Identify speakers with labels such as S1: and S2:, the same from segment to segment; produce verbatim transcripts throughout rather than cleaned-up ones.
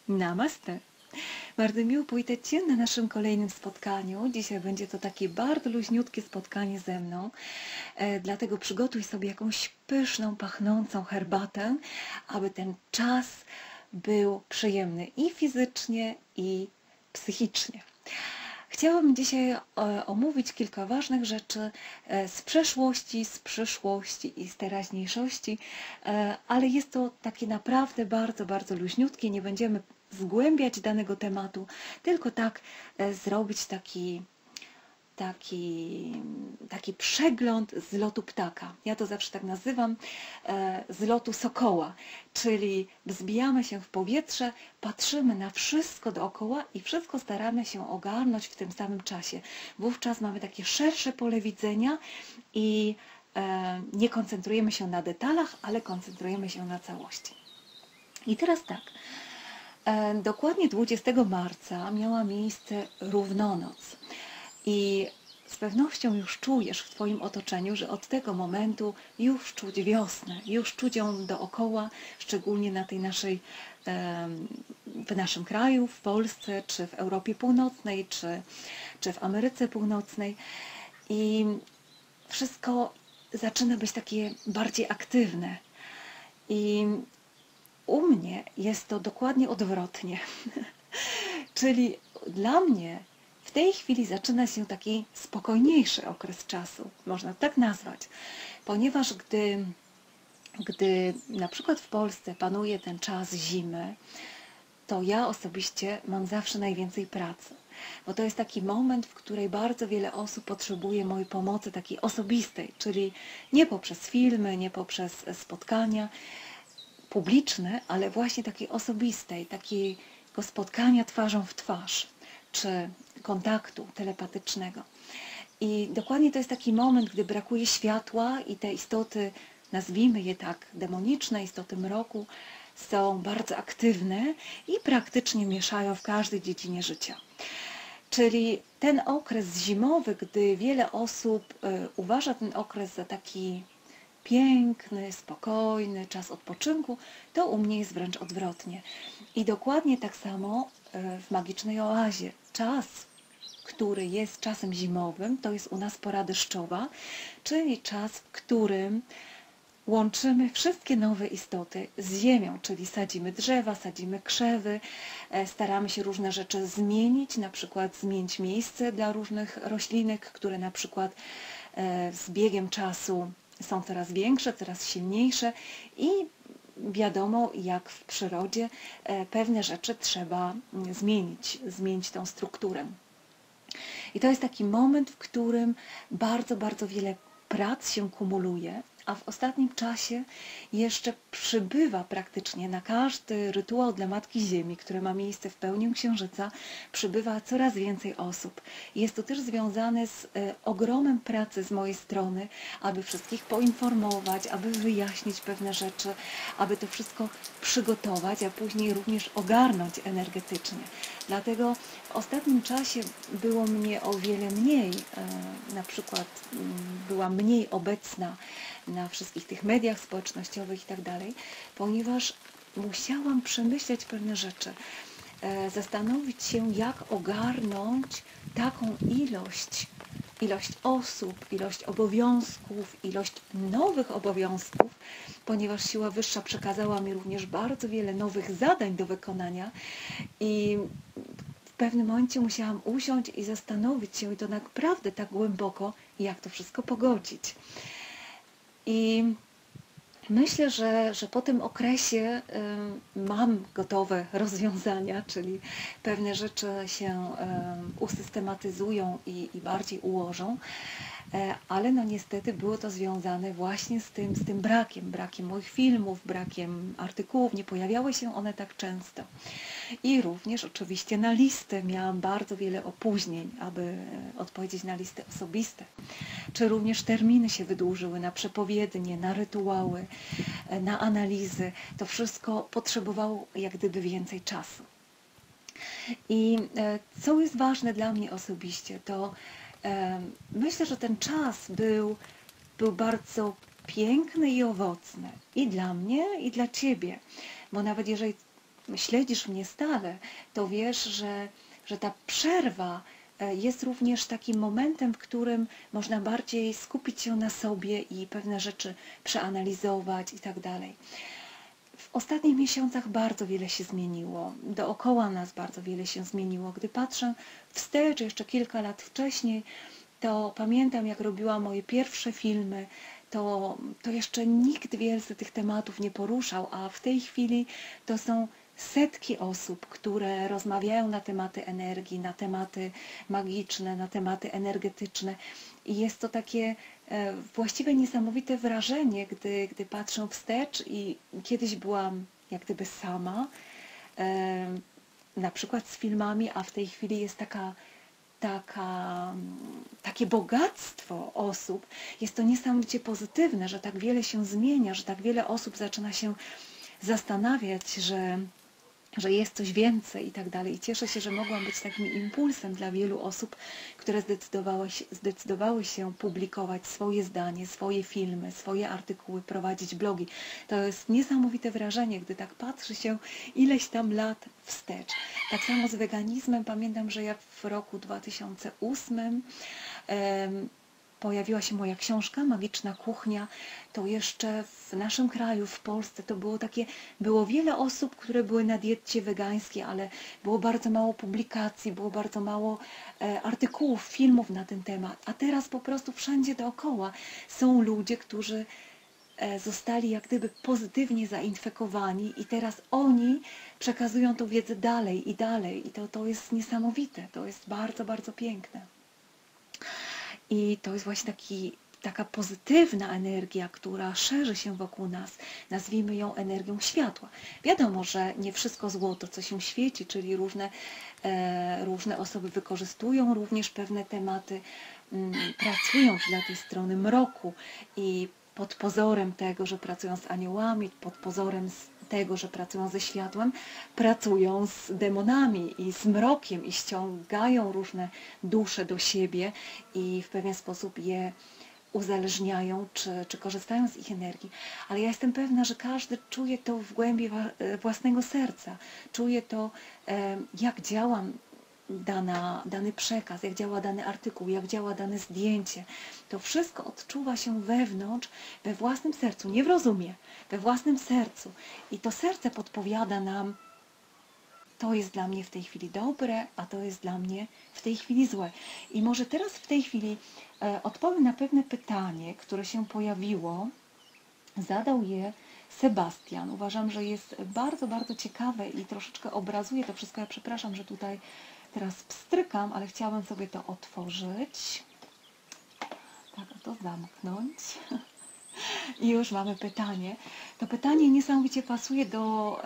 S1: Namaste. Bardzo miło powitać Cię na naszym kolejnym spotkaniu. Dzisiaj będzie to takie bardzo luźniutkie spotkanie ze mną, e, dlatego przygotuj sobie jakąś pyszną, pachnącą herbatę, aby ten czas był przyjemny i fizycznie, i psychicznie. Chciałabym dzisiaj e, omówić kilka ważnych rzeczy e, z przeszłości, z przyszłości i z teraźniejszości, e, ale jest to takie naprawdę bardzo, bardzo luźniutkie. Nie będziemy zgłębiać danego tematu, tylko tak e, zrobić taki, taki, taki przegląd z lotu ptaka. Ja to zawsze tak nazywam, e, z lotu sokoła, czyli wzbijamy się w powietrze, patrzymy na wszystko dookoła i wszystko staramy się ogarnąć w tym samym czasie. Wówczas mamy takie szersze pole widzenia i e, nie koncentrujemy się na detalach, ale koncentrujemy się na całości. I teraz tak. Dokładnie dwudziestego marca miała miejsce równonoc i z pewnością już czujesz w Twoim otoczeniu, że od tego momentu już czuć wiosnę, już czuć ją dookoła, szczególnie na tej naszej, w naszym kraju, w Polsce, czy w Europie Północnej, czy, czy w Ameryce Północnej. I wszystko zaczyna być takie bardziej aktywne. I u mnie jest to dokładnie odwrotnie. Czyli dla mnie w tej chwili zaczyna się taki spokojniejszy okres czasu, można tak nazwać, ponieważ gdy, gdy na przykład w Polsce panuje ten czas zimy, to ja osobiście mam zawsze najwięcej pracy, bo to jest taki moment, w której bardzo wiele osób potrzebuje mojej pomocy takiej osobistej, czyli nie poprzez filmy, nie poprzez spotkania publiczne, ale właśnie takiej osobistej, takiego spotkania twarzą w twarz, czy kontaktu telepatycznego. I dokładnie to jest taki moment, gdy brakuje światła i te istoty, nazwijmy je tak, demoniczne, istoty mroku, są bardzo aktywne i praktycznie mieszają w każdej dziedzinie życia. Czyli ten okres zimowy, gdy wiele osób y, uważa ten okres za taki piękny, spokojny, czas odpoczynku, to u mnie jest wręcz odwrotnie. I dokładnie tak samo w magicznej oazie. Czas, który jest czasem zimowym, to jest u nas pora deszczowa, czyli czas, w którym łączymy wszystkie nowe istoty z ziemią, czyli sadzimy drzewa, sadzimy krzewy, staramy się różne rzeczy zmienić, na przykład zmienić miejsce dla różnych roślinek, które na przykład z biegiem czasu są coraz większe, coraz silniejsze i wiadomo, jak w przyrodzie pewne rzeczy trzeba zmienić, zmienić tą strukturę. I to jest taki moment, w którym bardzo, bardzo wiele prac się kumuluje, a w ostatnim czasie jeszcze przybywa praktycznie na każdy rytuał dla Matki Ziemi, który ma miejsce w pełni Księżyca, przybywa coraz więcej osób. Jest to też związane z e, ogromem pracy z mojej strony, aby wszystkich poinformować, aby wyjaśnić pewne rzeczy, aby to wszystko przygotować, a później również ogarnąć energetycznie. Dlatego w ostatnim czasie było mnie o wiele mniej, e, na przykład m, była mniej obecna na wszystkich tych mediach społecznościowych i tak dalej, ponieważ musiałam przemyśleć pewne rzeczy, e, zastanowić się, jak ogarnąć taką ilość, ilość osób, ilość obowiązków, ilość nowych obowiązków, ponieważ siła wyższa przekazała mi również bardzo wiele nowych zadań do wykonania i w pewnym momencie musiałam usiąść i zastanowić się, i to naprawdę tak głęboko, jak to wszystko pogodzić. I myślę, że, że po tym okresie y, mam gotowe rozwiązania, czyli pewne rzeczy się y, usystematyzują i, i bardziej ułożą, e, ale no niestety było to związane właśnie z tym, z tym brakiem, brakiem moich filmów, brakiem artykułów, nie pojawiały się one tak często. I również oczywiście na listę miałam bardzo wiele opóźnień, aby odpowiedzieć na listy osobiste. Czy również terminy się wydłużyły na przepowiednie, na rytuały, na analizy. To wszystko potrzebowało jak gdyby więcej czasu. I co jest ważne dla mnie osobiście, to e, myślę, że ten czas był, był bardzo piękny i owocny. I dla mnie, i dla Ciebie. Bo nawet jeżeli śledzisz mnie stale, to wiesz, że, że ta przerwa jest również takim momentem, w którym można bardziej skupić się na sobie i pewne rzeczy przeanalizować i tak dalej. W ostatnich miesiącach bardzo wiele się zmieniło, dookoła nas bardzo wiele się zmieniło. Gdy patrzę wstecz, jeszcze kilka lat wcześniej, to pamiętam, jak robiłam moje pierwsze filmy, to, to jeszcze nikt wielce tych tematów nie poruszał, a w tej chwili to są setki osób, które rozmawiają na tematy energii, na tematy magiczne, na tematy energetyczne. I jest to takie e, właściwie niesamowite wrażenie, gdy, gdy patrzę wstecz i kiedyś byłam jak gdyby sama, e, na przykład z filmami, a w tej chwili jest taka Taka, takie bogactwo osób, jest to niesamowicie pozytywne, że tak wiele się zmienia, że tak wiele osób zaczyna się zastanawiać, że, że jest coś więcej i tak dalej. I cieszę się, że mogłam być takim impulsem dla wielu osób, które zdecydowały się, zdecydowały się publikować swoje zdanie, swoje filmy, swoje artykuły, prowadzić blogi. To jest niesamowite wrażenie, gdy tak patrzy się ileś tam lat wstecz. Tak samo z weganizmem. Pamiętam, że ja w roku dwa tysiące ósmym um, pojawiła się moja książka Magiczna Kuchnia. To jeszcze w naszym kraju, w Polsce, to było takie, było wiele osób, które były na diecie wegańskiej, ale było bardzo mało publikacji, było bardzo mało e, artykułów, filmów na ten temat. A teraz po prostu wszędzie dookoła są ludzie, którzy e, zostali jak gdyby pozytywnie zainfekowani i teraz oni przekazują tą wiedzę dalej i dalej. I to, to jest niesamowite, to jest bardzo, bardzo piękne. I to jest właśnie taki, taka pozytywna energia, która szerzy się wokół nas. Nazwijmy ją energią światła. Wiadomo, że nie wszystko złoto, co się świeci, czyli różne, e, różne osoby wykorzystują również pewne tematy, m, pracując dla tej strony mroku i pod pozorem tego, że pracują z aniołami, pod pozorem tego, że pracują ze światłem, pracują z demonami i z mrokiem i ściągają różne dusze do siebie i w pewien sposób je uzależniają, czy, czy korzystają z ich energii. Ale ja jestem pewna, że każdy czuje to w głębi własnego serca. Czuje to, jak działa Dana, dany przekaz, jak działa dany artykuł, jak działa dane zdjęcie. To wszystko odczuwa się wewnątrz, we własnym sercu, nie w rozumie, we własnym sercu. I to serce podpowiada nam, to jest dla mnie w tej chwili dobre, a to jest dla mnie w tej chwili złe. I może teraz w tej chwili e, odpowiem na pewne pytanie, które się pojawiło. Zadał je Sebastian. Uważam, że jest bardzo, bardzo ciekawe i troszeczkę obrazuje to wszystko. Ja przepraszam, że tutaj teraz pstrykam, ale chciałabym sobie to otworzyć. Tak, to zamknąć. I już mamy pytanie. To pytanie niesamowicie pasuje do,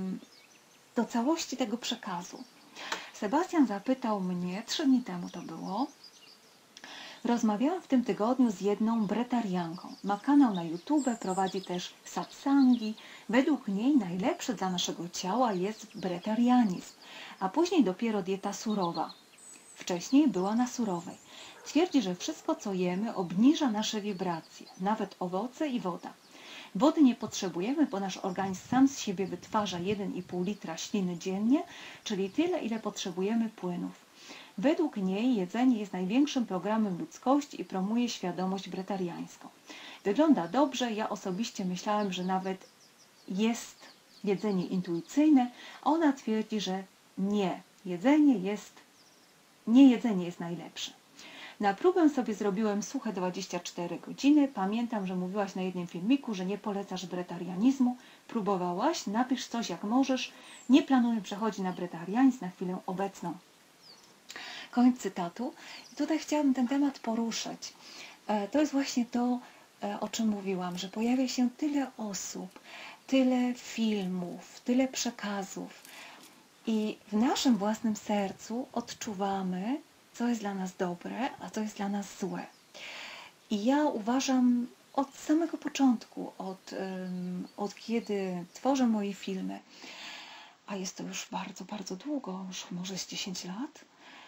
S1: do całości tego przekazu. Sebastian zapytał mnie, trzy dni temu to było, rozmawiałam w tym tygodniu z jedną bretarianką. Ma kanał na YouTube, prowadzi też satsangi. Według niej najlepszy dla naszego ciała jest bretarianizm, a później dopiero dieta surowa. Wcześniej była na surowej. Twierdzi, że wszystko, co jemy, obniża nasze wibracje, nawet owoce i woda. Wody nie potrzebujemy, bo nasz organizm sam z siebie wytwarza jeden i pół litra śliny dziennie, czyli tyle, ile potrzebujemy płynów. Według niej jedzenie jest największym programem ludzkości i promuje świadomość bretariańską. Wygląda dobrze, ja osobiście myślałem, że nawet jest jedzenie intuicyjne, a ona twierdzi, że nie, jedzenie jest, nie jedzenie jest najlepsze. Na próbę sobie zrobiłem suche dwadzieścia cztery godziny. Pamiętam, że mówiłaś na jednym filmiku, że nie polecasz bretarianizmu. Próbowałaś? Napisz coś jak możesz. Nie planuję przechodzić na bretarianizm na chwilę obecną. Koniec cytatu. I tutaj chciałabym ten temat poruszyć. To jest właśnie to, o czym mówiłam, że pojawia się tyle osób, tyle filmów, tyle przekazów i w naszym własnym sercu odczuwamy, co jest dla nas dobre, a co jest dla nas złe. I ja uważam od samego początku, od, um, od kiedy tworzę moje filmy, a jest to już bardzo, bardzo długo, już może z dziesięć lat,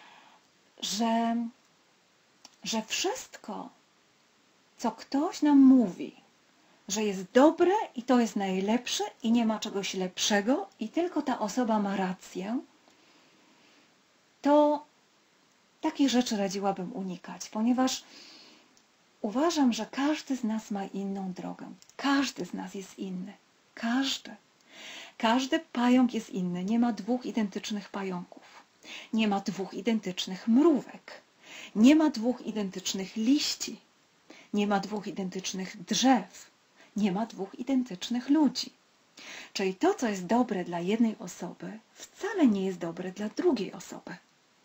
S1: że, że wszystko, co ktoś nam mówi, że jest dobre i to jest najlepsze i nie ma czegoś lepszego i tylko ta osoba ma rację, to takich rzeczy radziłabym unikać, ponieważ uważam, że każdy z nas ma inną drogę. Każdy z nas jest inny. Każdy. Każdy pająk jest inny. Nie ma dwóch identycznych pająków. Nie ma dwóch identycznych mrówek. Nie ma dwóch identycznych liści. Nie ma dwóch identycznych drzew. Nie ma dwóch identycznych ludzi. Czyli to, co jest dobre dla jednej osoby, wcale nie jest dobre dla drugiej osoby.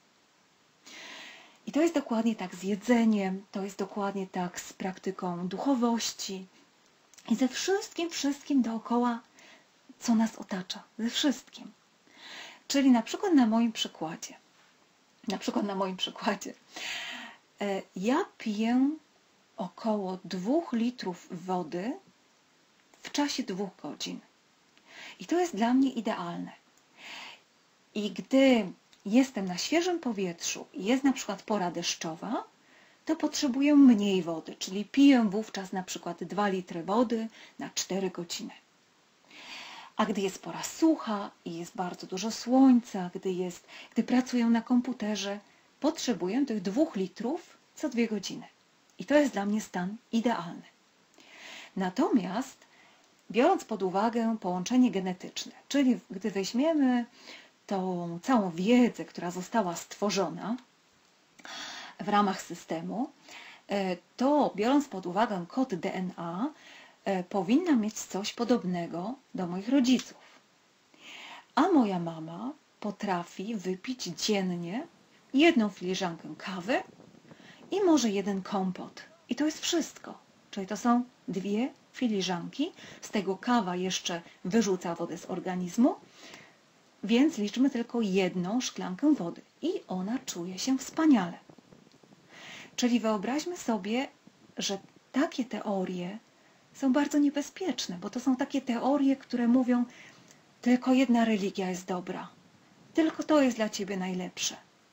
S1: I to jest dokładnie tak z jedzeniem, to jest dokładnie tak z praktyką duchowości i ze wszystkim, wszystkim dookoła, co nas otacza. Ze wszystkim. Czyli na przykład na moim przykładzie. Na przykład na moim przykładzie. Ja piję około dwóch litrów wody w czasie dwóch godzin. I to jest dla mnie idealne. I gdy jestem na świeżym powietrzu i jest na przykład pora deszczowa, to potrzebuję mniej wody, czyli piję wówczas na przykład dwa litry wody na cztery godziny. A gdy jest pora sucha i jest bardzo dużo słońca, gdy, jest, gdy pracuję na komputerze, potrzebuję tych dwóch litrów co dwie godziny. I to jest dla mnie stan idealny. Natomiast biorąc pod uwagę połączenie genetyczne, czyli gdy weźmiemy tą całą wiedzę, która została stworzona w ramach systemu, to biorąc pod uwagę kod D N A, powinna mieć coś podobnego do moich rodziców. A moja mama potrafi wypić dziennie jedną filiżankę kawy i może jeden kompot. I to jest wszystko. Czyli to są dwie filiżanki. Z tego kawa jeszcze wyrzuca wodę z organizmu, więc liczmy tylko jedną szklankę wody. I ona czuje się wspaniale. Czyli wyobraźmy sobie, że takie teorie są bardzo niebezpieczne, bo to są takie teorie, które mówią, tylko jedna religia jest dobra. Tylko to jest dla ciebie najlepsze.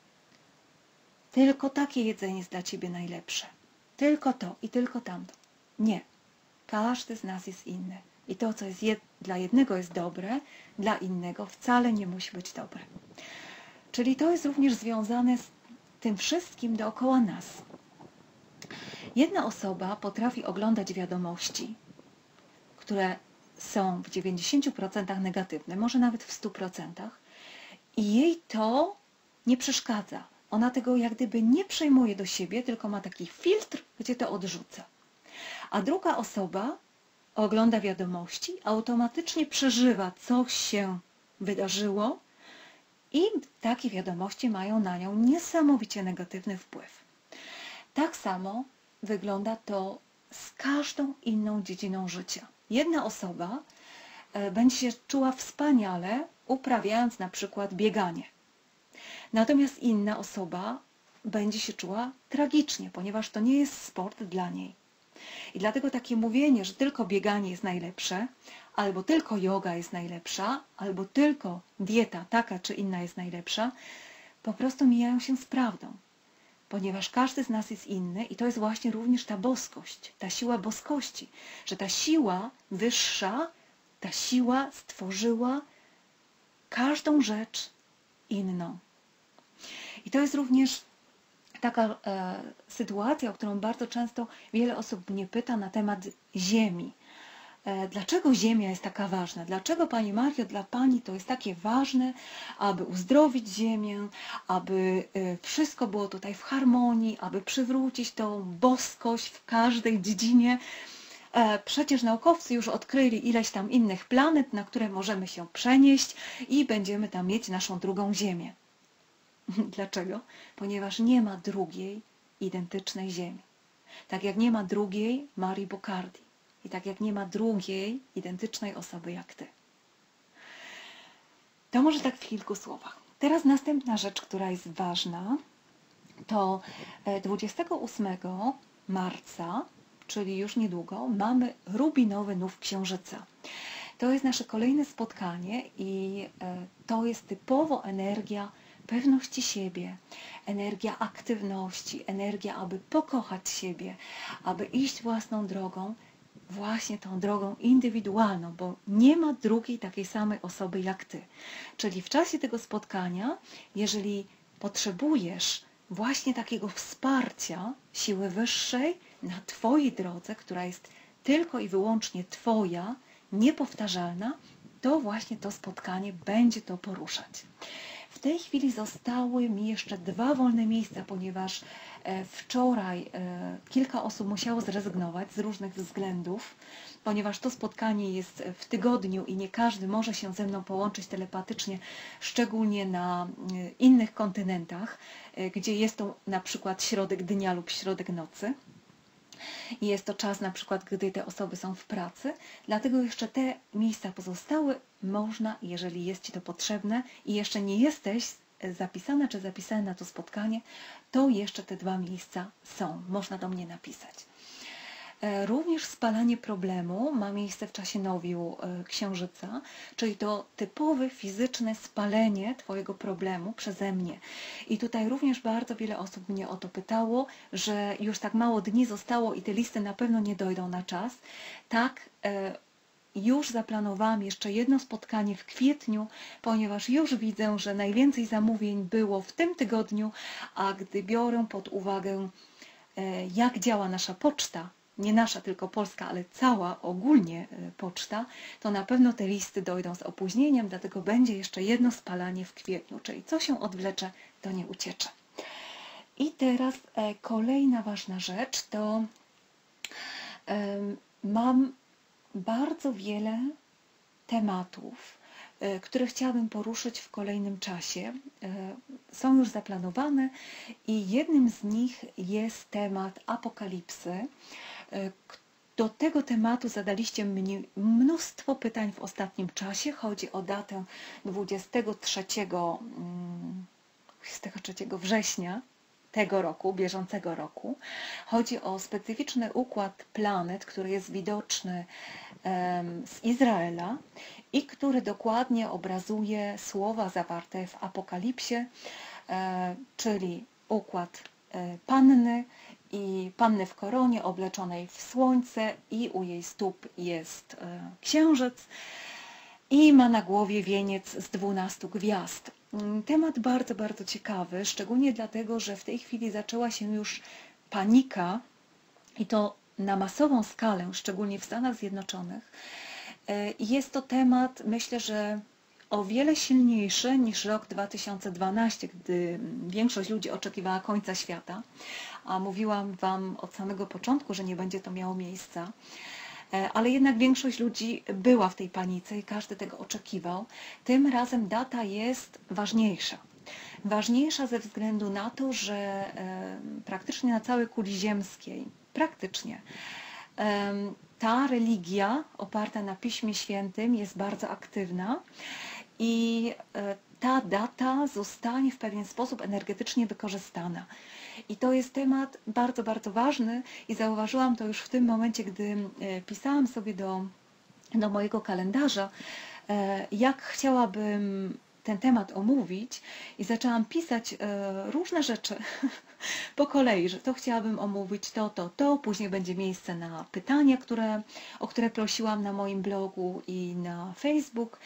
S1: Tylko takie jedzenie jest dla ciebie najlepsze. Tylko to i tylko tamto. Nie. Każdy z nas jest inny. I to, co jest jed dla jednego jest dobre, dla innego wcale nie musi być dobre. Czyli to jest również związane z tym wszystkim dookoła nas. Jedna osoba potrafi oglądać wiadomości, które są w dziewięćdziesięciu procentach negatywne, może nawet w stu procentach, i jej to nie przeszkadza. Ona tego jak gdyby nie przejmuje do siebie, tylko ma taki filtr, gdzie to odrzuca. A druga osoba ogląda wiadomości, automatycznie przeżywa, co się wydarzyło i takie wiadomości mają na nią niesamowicie negatywny wpływ. Tak samo wygląda to z każdą inną dziedziną życia. Jedna osoba będzie się czuła wspaniale, uprawiając na przykład bieganie. Natomiast inna osoba będzie się czuła tragicznie, ponieważ to nie jest sport dla niej. I dlatego takie mówienie, że tylko bieganie jest najlepsze, albo tylko joga jest najlepsza, albo tylko dieta taka czy inna jest najlepsza, po prostu mijają się z prawdą. Ponieważ każdy z nas jest inny i to jest właśnie również ta boskość, ta siła boskości, że ta siła wyższa, ta siła stworzyła każdą rzecz inną. I to jest również taka e, sytuacja, o którą bardzo często wiele osób mnie pyta na temat Ziemi. E, dlaczego Ziemia jest taka ważna? Dlaczego, Pani Mario, dla Pani to jest takie ważne, aby uzdrowić Ziemię, aby e, wszystko było tutaj w harmonii, aby przywrócić tą boskość w każdej dziedzinie? E, przecież naukowcy już odkryli ileś tam innych planet, na które możemy się przenieść i będziemy tam mieć naszą drugą Ziemię. Dlaczego? Ponieważ nie ma drugiej identycznej Ziemi. Tak jak nie ma drugiej Marii Bocardi. I tak jak nie ma drugiej identycznej osoby jak Ty. To może tak w kilku słowach. Teraz następna rzecz, która jest ważna, to dwudziestego ósmego marca, czyli już niedługo, mamy rubinowy nów Księżyca. To jest nasze kolejne spotkanie i to jest typowo energia pewności siebie, energia aktywności, energia, aby pokochać siebie, aby iść własną drogą właśnie tą drogą indywidualną, bo nie ma drugiej takiej samej osoby jak Ty. Czyli w czasie tego spotkania, jeżeli potrzebujesz właśnie takiego wsparcia siły wyższej na Twojej drodze, która jest tylko i wyłącznie Twoja, niepowtarzalna, to właśnie to spotkanie będzie to poruszać. W tej chwili zostały mi jeszcze dwa wolne miejsca, ponieważ wczoraj kilka osób musiało zrezygnować z różnych względów, ponieważ to spotkanie jest w tygodniu i nie każdy może się ze mną połączyć telepatycznie, szczególnie na innych kontynentach, gdzie jest to na przykład środek dnia lub środek nocy. I jest to czas na przykład, gdy te osoby są w pracy, dlatego jeszcze te miejsca pozostałe można, jeżeli jest Ci to potrzebne i jeszcze nie jesteś zapisana czy zapisana na to spotkanie, to jeszcze te dwa miejsca są. Można do mnie napisać. Również spalanie problemu ma miejsce w czasie nowiu księżyca, czyli to typowe fizyczne spalenie Twojego problemu przeze mnie. I tutaj również bardzo wiele osób mnie o to pytało, że już tak mało dni zostało i te listy na pewno nie dojdą na czas. Tak, już zaplanowałam jeszcze jedno spotkanie w kwietniu, ponieważ już widzę, że najwięcej zamówień było w tym tygodniu, a gdy biorę pod uwagę, jak działa nasza poczta, nie nasza, tylko polska, ale cała ogólnie poczta, to na pewno te listy dojdą z opóźnieniem, dlatego będzie jeszcze jedno spalanie w kwietniu, czyli co się odwlecze, to nie uciecze. I teraz kolejna ważna rzecz, to mam bardzo wiele tematów, które chciałabym poruszyć w kolejnym czasie. Są już zaplanowane i jednym z nich jest temat apokalipsy. Do tego tematu zadaliście mnie mnóstwo pytań w ostatnim czasie. Chodzi o datę dwudziestego trzeciego września tego roku, bieżącego roku. Chodzi o specyficzny układ planet, który jest widoczny z Izraela i który dokładnie obrazuje słowa zawarte w Apokalipsie, czyli układ panny i panny w koronie obleczonej w słońce i u jej stóp jest księżyc i ma na głowie wieniec z dwunastu gwiazd. Temat bardzo, bardzo ciekawy, szczególnie dlatego, że w tej chwili zaczęła się już panika i to na masową skalę, szczególnie w Stanach Zjednoczonych. Jest to temat, myślę, że o wiele silniejszy niż rok dwa tysiące dwunasty, gdy większość ludzi oczekiwała końca świata, a mówiłam Wam od samego początku, że nie będzie to miało miejsca. Ale jednak większość ludzi była w tej panice i każdy tego oczekiwał. Tym razem data jest ważniejsza. Ważniejsza ze względu na to, że praktycznie na całej kuli ziemskiej, praktycznie, ta religia oparta na Piśmie Świętym jest bardzo aktywna i ta data zostanie w pewien sposób energetycznie wykorzystana. I to jest temat bardzo, bardzo ważny i zauważyłam to już w tym momencie, gdy pisałam sobie do, do mojego kalendarza, jak chciałabym ten temat omówić i zaczęłam pisać różne rzeczy po kolei, że to chciałabym omówić, to, to, to, później będzie miejsce na pytania, które, o które prosiłam na moim blogu i na Facebook.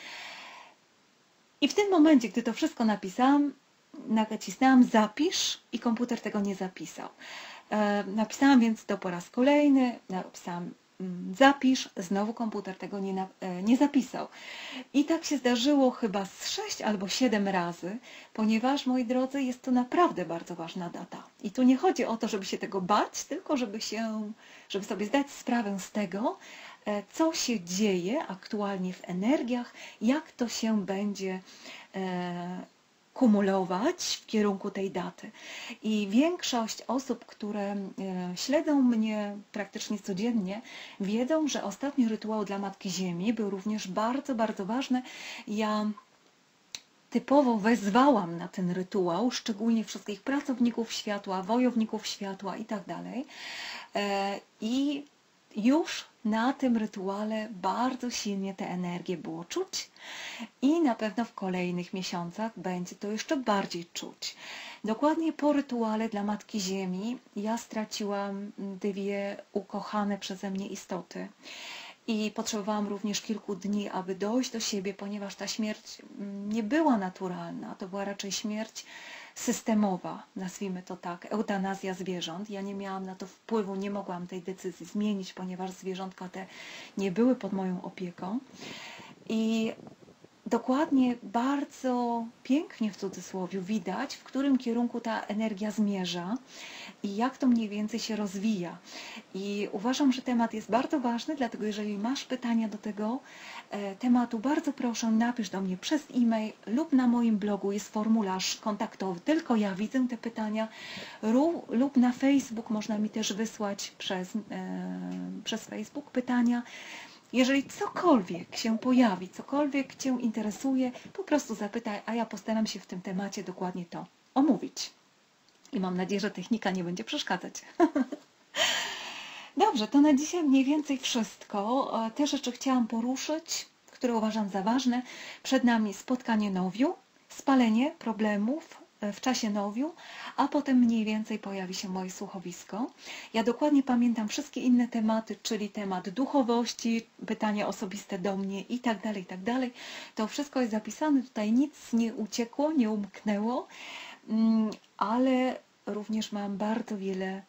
S1: I w tym momencie, gdy to wszystko napisałam, nacisnęłam zapisz i komputer tego nie zapisał. E, napisałam więc to po raz kolejny, napisałam mm, zapisz, znowu komputer tego nie, na, e, nie zapisał. I tak się zdarzyło chyba z sześć albo siedem razy, ponieważ, moi drodzy, jest to naprawdę bardzo ważna data. I tu nie chodzi o to, żeby się tego bać, tylko żeby się, żeby sobie zdać sprawę z tego, e, co się dzieje aktualnie w energiach, jak to się będzie e, kumulować w kierunku tej daty. I większość osób, które śledzą mnie praktycznie codziennie, wiedzą, że ostatni rytuał dla Matki Ziemi był również bardzo, bardzo ważny. Ja typowo wezwałam na ten rytuał, szczególnie wszystkich pracowników światła, wojowników światła i tak dalej. I już na tym rytuale bardzo silnie te energie było czuć i na pewno w kolejnych miesiącach będzie to jeszcze bardziej czuć. Dokładnie po rytuale dla Matki Ziemi ja straciłam dwie ukochane przeze mnie istoty. I potrzebowałam również kilku dni, aby dojść do siebie, ponieważ ta śmierć nie była naturalna. To była raczej śmierć systemowa, nazwijmy to tak, eutanazja zwierząt. Ja nie miałam na to wpływu, nie mogłam tej decyzji zmienić, ponieważ zwierzątka te nie były pod moją opieką. I dokładnie bardzo pięknie w cudzysłowie widać, w którym kierunku ta energia zmierza i jak to mniej więcej się rozwija. I uważam, że temat jest bardzo ważny, dlatego jeżeli masz pytania do tego e, tematu, bardzo proszę, napisz do mnie przez e-mail lub na moim blogu jest formularz kontaktowy, tylko ja widzę te pytania, Ru, lub na Facebook można mi też wysłać przez, e, przez Facebook pytania. Jeżeli cokolwiek się pojawi, cokolwiek Cię interesuje, po prostu zapytaj, a ja postaram się w tym temacie dokładnie to omówić. I mam nadzieję, że technika nie będzie przeszkadzać. Dobrze, to na dzisiaj mniej więcej wszystko. Te rzeczy chciałam poruszyć, które uważam za ważne. Przed nami spotkanie nowiu, spalenie problemów w czasie nowiu, a potem mniej więcej pojawi się moje słuchowisko. Ja dokładnie pamiętam wszystkie inne tematy, czyli temat duchowości, pytania osobiste do mnie i tak dalej, i tak dalej. To wszystko jest zapisane, tutaj nic nie uciekło, nie umknęło, ale również mam bardzo wiele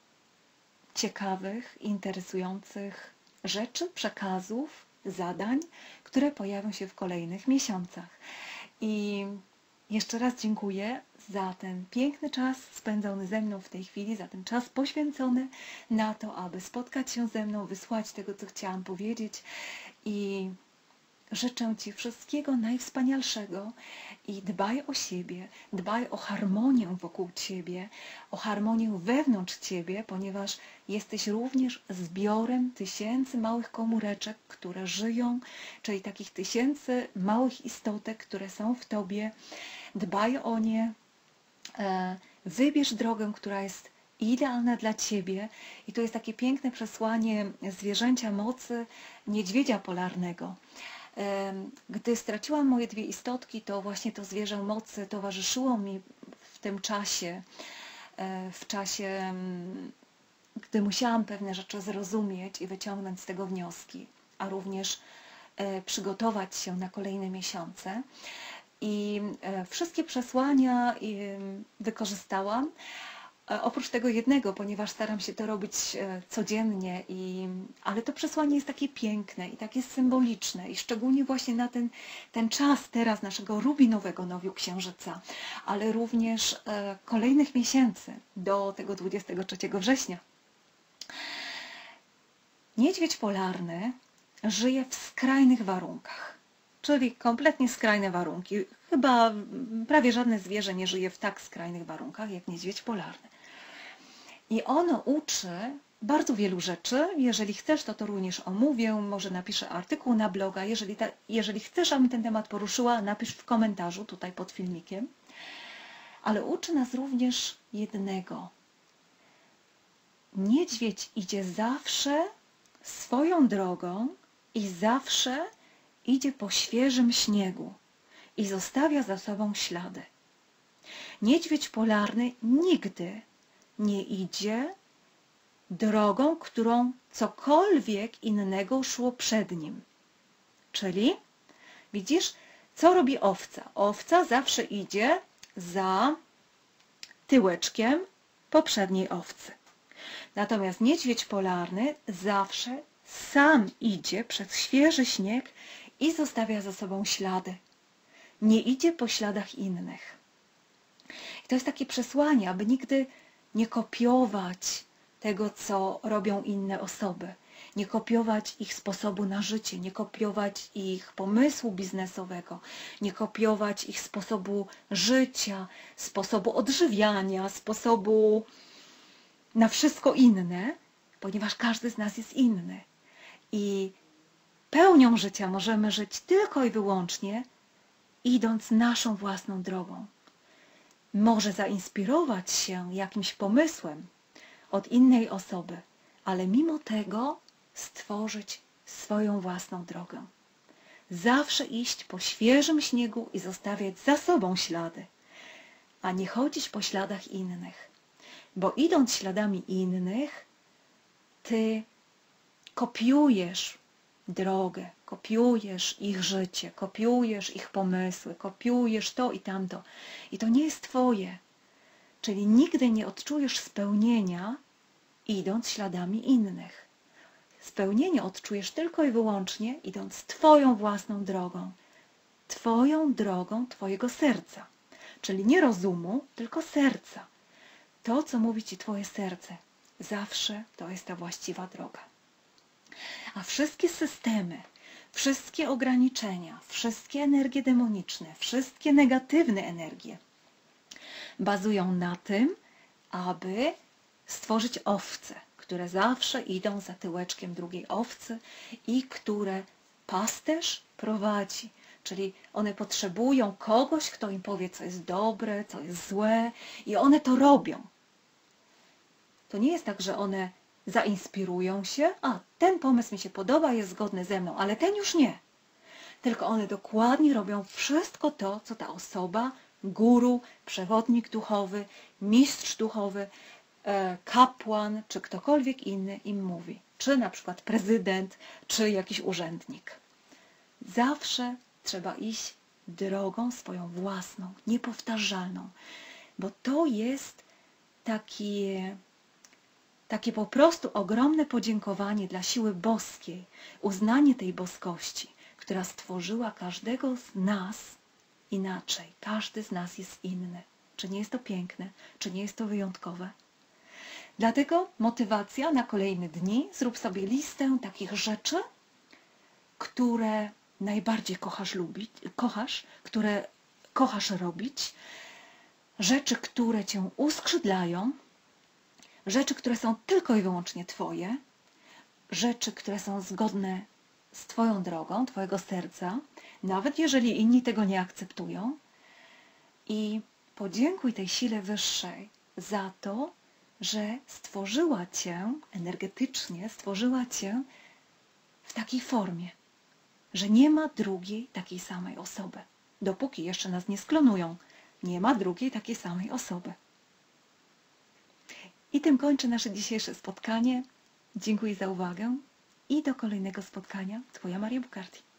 S1: ciekawych, interesujących rzeczy, przekazów, zadań, które pojawią się w kolejnych miesiącach. I jeszcze raz dziękuję za ten piękny czas spędzony ze mną w tej chwili, za ten czas poświęcony na to, aby spotkać się ze mną, wysłać tego, co chciałam powiedzieć i życzę Ci wszystkiego najwspanialszego i dbaj o siebie, dbaj o harmonię wokół Ciebie, o harmonię wewnątrz Ciebie, ponieważ jesteś również zbiorem tysięcy małych komóreczek, które żyją, czyli takich tysięcy małych istotek, które są w Tobie. Dbaj o nie, wybierz drogę, która jest idealna dla Ciebie i to jest takie piękne przesłanie zwierzęcia mocy niedźwiedzia polarnego. Gdy straciłam moje dwie istotki, to właśnie to zwierzę mocy towarzyszyło mi w tym czasie, w czasie, gdy musiałam pewne rzeczy zrozumieć i wyciągnąć z tego wnioski, a również przygotować się na kolejne miesiące. I wszystkie przesłania wykorzystałam, oprócz tego jednego, ponieważ staram się to robić codziennie, i, ale to przesłanie jest takie piękne i takie symboliczne i szczególnie właśnie na ten, ten czas teraz naszego rubinowego nowiu księżyca, ale również e, kolejnych miesięcy do tego dwudziestego trzeciego września. Niedźwiedź polarny żyje w skrajnych warunkach, czyli kompletnie skrajne warunki. Chyba prawie żadne zwierzę nie żyje w tak skrajnych warunkach jak niedźwiedź polarny. I ono uczy bardzo wielu rzeczy. Jeżeli chcesz, to to również omówię, może napiszę artykuł na bloga. Jeżeli, ta, jeżeli chcesz, abym ten temat poruszyła, napisz w komentarzu tutaj pod filmikiem. Ale uczy nas również jednego. Niedźwiedź idzie zawsze swoją drogą i zawsze idzie po świeżym śniegu i zostawia za sobą ślady. Niedźwiedź polarny nigdy nie idzie drogą, którą cokolwiek innego szło przed nim. Czyli, widzisz, co robi owca? Owca zawsze idzie za tyłeczkiem poprzedniej owcy. Natomiast niedźwiedź polarny zawsze sam idzie przez świeży śnieg i zostawia za sobą ślady. Nie idzie po śladach innych. I to jest takie przesłanie, aby nigdy nie kopiować tego, co robią inne osoby. Nie kopiować ich sposobu na życie, nie kopiować ich pomysłu biznesowego, nie kopiować ich sposobu życia, sposobu odżywiania, sposobu na wszystko inne, ponieważ każdy z nas jest inny. I pełnią życia możemy żyć tylko i wyłącznie idąc naszą własną drogą. Może zainspirować się jakimś pomysłem od innej osoby, ale mimo tego stworzyć swoją własną drogę. Zawsze iść po świeżym śniegu i zostawiać za sobą ślady, a nie chodzić po śladach innych. Bo idąc śladami innych, ty kopiujesz drogę, kopiujesz ich życie, kopiujesz ich pomysły, kopiujesz to i tamto. I to nie jest twoje. Czyli nigdy nie odczujesz spełnienia, idąc śladami innych. Spełnienie odczujesz tylko i wyłącznie, idąc twoją własną drogą. Twoją drogą twojego serca. Czyli nie rozumu, tylko serca. To, co mówi ci twoje serce, zawsze to jest ta właściwa droga. A wszystkie systemy, wszystkie ograniczenia, wszystkie energie demoniczne, wszystkie negatywne energie bazują na tym, aby stworzyć owce, które zawsze idą za tyłeczkiem drugiej owcy i które pasterz prowadzi. Czyli one potrzebują kogoś, kto im powie, co jest dobre, co jest złe, i one to robią. To nie jest tak, że one zainspirują się, a ten pomysł mi się podoba, jest zgodny ze mną, ale ten już nie. Tylko one dokładnie robią wszystko to, co ta osoba, guru, przewodnik duchowy, mistrz duchowy, kapłan, czy ktokolwiek inny im mówi. Czy na przykład prezydent, czy jakiś urzędnik. Zawsze trzeba iść drogą swoją własną, niepowtarzalną. Bo to jest takie, takie po prostu ogromne podziękowanie dla siły boskiej, uznanie tej boskości, która stworzyła każdego z nas inaczej. Każdy z nas jest inny. Czy nie jest to piękne? Czy nie jest to wyjątkowe? Dlatego motywacja na kolejne dni. Zrób sobie listę takich rzeczy, które najbardziej kochasz lubić, kochasz, które kochasz robić, rzeczy, które cię uskrzydlają, rzeczy, które są tylko i wyłącznie twoje, rzeczy, które są zgodne z twoją drogą, twojego serca, nawet jeżeli inni tego nie akceptują. I podziękuj tej sile wyższej za to, że stworzyła cię energetycznie, stworzyła cię w takiej formie, że nie ma drugiej takiej samej osoby. Dopóki jeszcze nas nie sklonują, nie ma drugiej takiej samej osoby. I tym kończę nasze dzisiejsze spotkanie. Dziękuję za uwagę i do kolejnego spotkania. Twoja Maria Bukarty.